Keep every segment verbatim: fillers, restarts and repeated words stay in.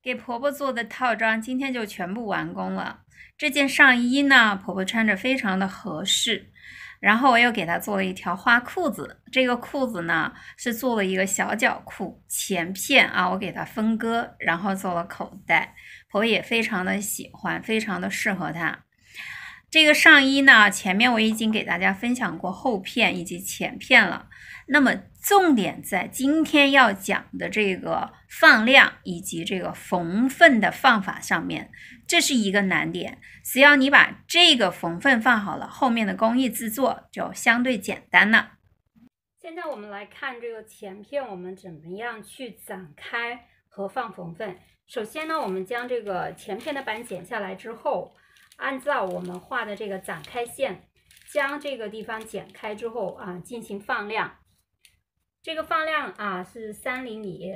给婆婆做的套装今天就全部完工了。这件上衣呢，婆婆穿着非常的合适。然后我又给她做了一条花裤子，这个裤子呢是做了一个小脚裤，前片啊我给它分割，然后做了口袋，婆婆也非常的喜欢，非常的适合她。这个上衣呢，前面我已经给大家分享过后片以及前片了。那么重点在今天要讲的这个放量以及这个缝份的放法上面，这是一个难点。只要你把这个缝份放好了，后面的工艺制作就相对简单了。现在我们来看这个前片，我们怎么样去展开和放缝份。首先呢，我们将这个前片的板剪下来之后，按照我们画的这个展开线，将这个地方剪开之后啊，进行放量。这个放量啊是三厘米，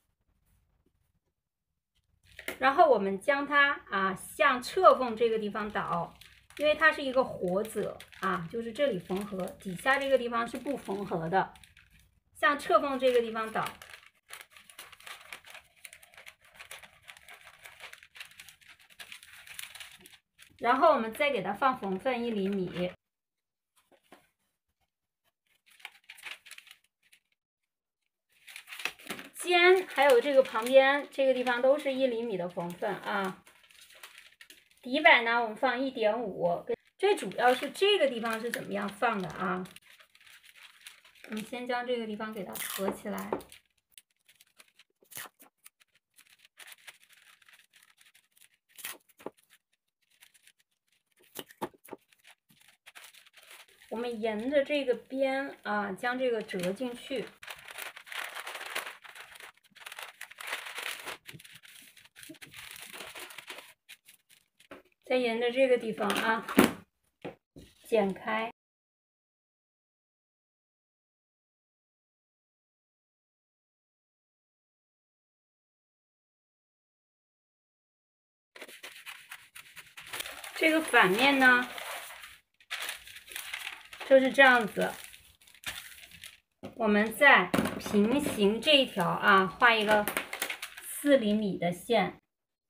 然后我们将它啊向侧缝这个地方倒，因为它是一个活褶啊，就是这里缝合，底下这个地方是不缝合的，向侧缝这个地方倒。然后我们再给它放缝份一厘米。肩还有这个旁边这个地方都是一厘米的缝份啊。底板呢，我们放 一点五， 最主要是这个地方是怎么样放的啊？我们先将这个地方给它合起来。我们沿着这个边啊，将这个折进去。再沿着这个地方啊，剪开。这个反面呢，就是这样子。我们在平行这一条啊，画一个四厘米的线。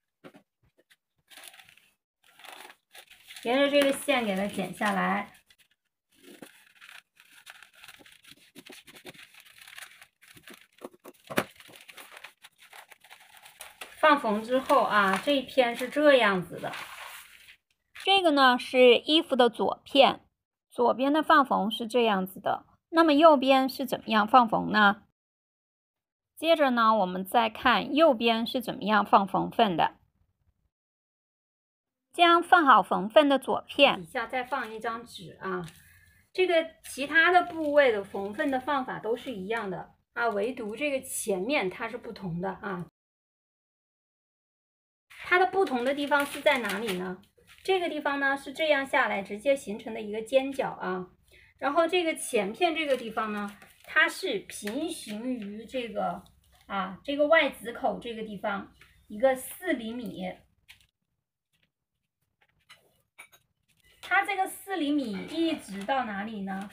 沿着这个线给它剪下来，放缝之后啊，这一片是这样子的。这个呢是衣服的左片，左边的放缝是这样子的。那么右边是怎么样放缝呢？接着呢，我们再看右边是怎么样放缝份的。将放好缝份的左片，底下再放一张纸啊。这个其他的部位的缝份的放法都是一样的啊，唯独这个前面它是不同的啊。它的不同的地方是在哪里呢？这个地方呢是这样下来直接形成的一个尖角啊，然后这个前片这个地方呢，它是平行于这个啊这个外子口这个地方一个四厘米。它这个四厘米一直到哪里呢？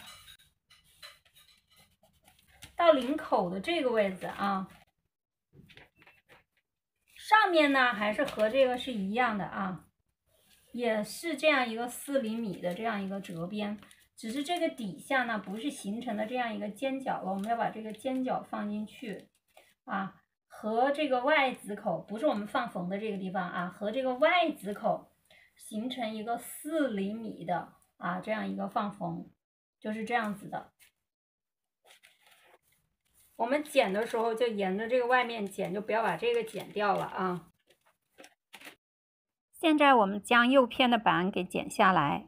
到领口的这个位置啊。上面呢还是和这个是一样的啊，也是这样一个四厘米的这样一个折边，只是这个底下呢不是形成的这样一个尖角了，我们要把这个尖角放进去啊，和这个外子口不是我们放缝的这个地方啊，和这个外子口。形成一个四厘米的啊，这样一个放缝，就是这样子的。我们剪的时候就沿着这个外面剪，就不要把这个剪掉了啊。现在我们将右片的板给剪下来。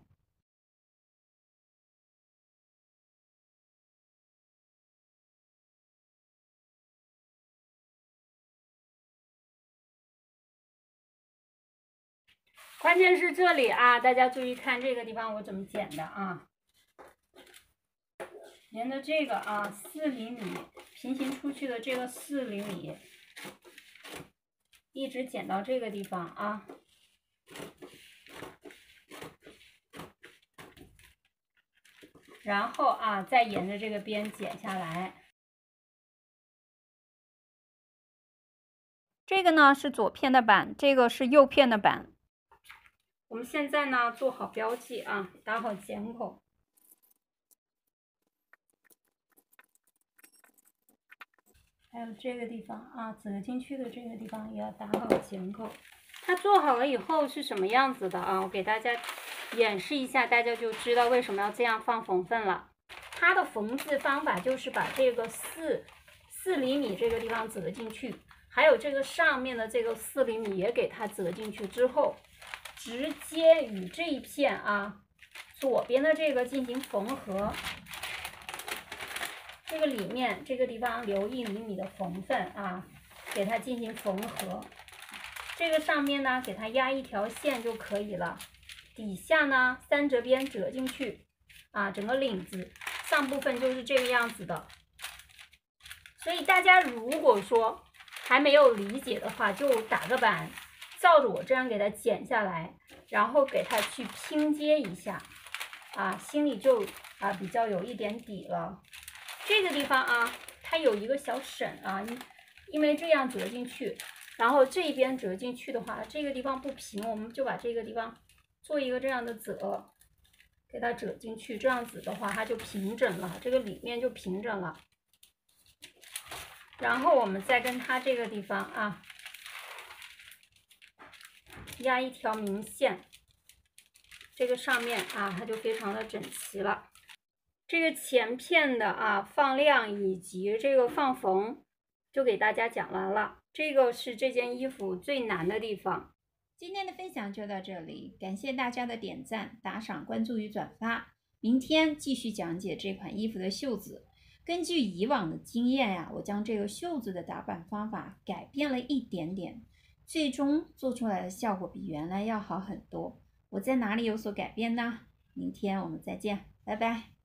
关键是这里啊，大家注意看这个地方我怎么剪的啊？沿着这个啊四厘米平行出去的这个四厘米，一直剪到这个地方啊。然后啊，再沿着这个边剪下来。这这个呢是左片的版，这个是右片的版。我们现在呢做好标记啊，打好剪口。还有这个地方啊，折进去的这个地方也要打好剪口。它做好了以后是什么样子的啊？我给大家演示一下，大家就知道为什么要这样放缝份了。它的缝制方法就是把这个四四厘米这个地方折进去，还有这个上面的这个四厘米也给它折进去之后，直接与这一片啊左边的这个进行缝合。这个里面这个地方留一厘米的缝份啊，给它进行缝合。这个上面呢，给它压一条线就可以了。底下呢，三折边折进去啊，整个领子上部分就是这个样子的。所以大家如果说还没有理解的话，就打个板，照着我这样给它剪下来，然后给它去拼接一下啊，心里就啊比较有一点底了。这个地方啊，它有一个小省啊，因为这样折进去，然后这边折进去的话，这个地方不平，我们就把这个地方做一个这样的折，给它折进去，这样子的话它就平整了，这个里面就平整了。然后我们再跟它这个地方啊，压一条明线，这个上面啊，它就非常的整齐了。这个前片的啊放量以及这个放缝就给大家讲完了，这个是这件衣服最难的地方。今天的分享就到这里，感谢大家的点赞、打赏、关注与转发。明天继续讲解这款衣服的袖子。根据以往的经验呀、啊，我将这个袖子的打版方法改变了一点点，最终做出来的效果比原来要好很多。我在哪里有所改变呢？明天我们再见，拜拜。